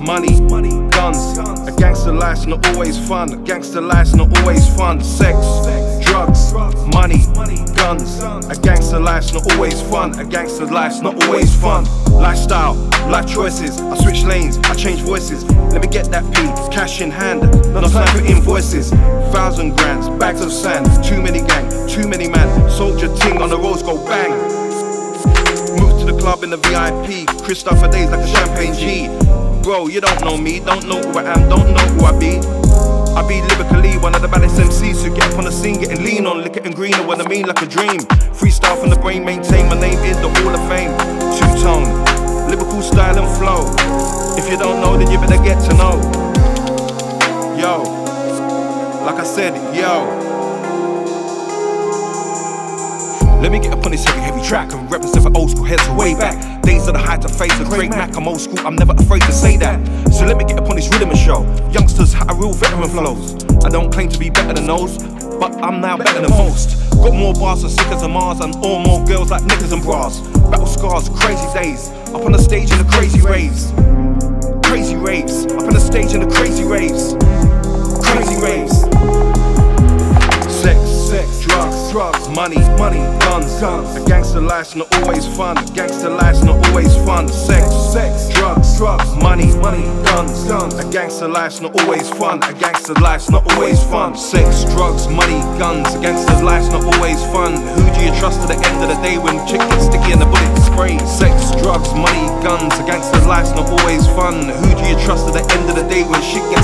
money, guns. A gangster life's not always fun. A gangster life's not always fun. Sex, drugs, money, guns. A gangster life's not always fun. A gangster life's not always fun. Lifestyle, life choices. I switch lanes, I change voices. Let me get that P, cash in hand. Not time for invoices. 1,000 grands, bags of sand. Too many gang, too many man. Soldier ting on the roads go bang. Move to the club in the VIP. Christopher days like a champagne G. Bro, you don't know me, don't know who I am, don't know who I be. I be lyrically one of the baddest MCs who get up on the scene, getting lean on liquor and greener when I mean like a dream. Freestyle from the brain, maintain my name in the Hall of Fame. Two-tone, lyrical style and flow. If you don't know, then you better get to know. Yo, like I said, yo. Let me get up on this heavy track and represent for old school heads way back. Days of the height of face, a great Mac, I'm old school, I'm never afraid to say that. So let me get up on this rhythm and show youngsters how a real veteran flows. I don't claim to be better than those, but I'm now better than most. Got more bars than sick as a Mars and all more girls like knickers and bras. Battle scars, crazy days, up on the stage in the crazy raves. Crazy raves, up on the stage in the crazy raves. Crazy raves. Sex, drugs, money, guns. A gangster life's not always fun. A gangster life's not always fun. Sex, drugs, money, guns. A gangster life's not always fun. A gangster life's not always fun. Sex, drugs, money, guns. A gangster's life's not always fun. Who do you trust at the end of the day when chick gets sticky and the bullet spray? Sex, drugs, money, guns. A gangster's life's not always fun. Who do you trust at the end of the day when shit gets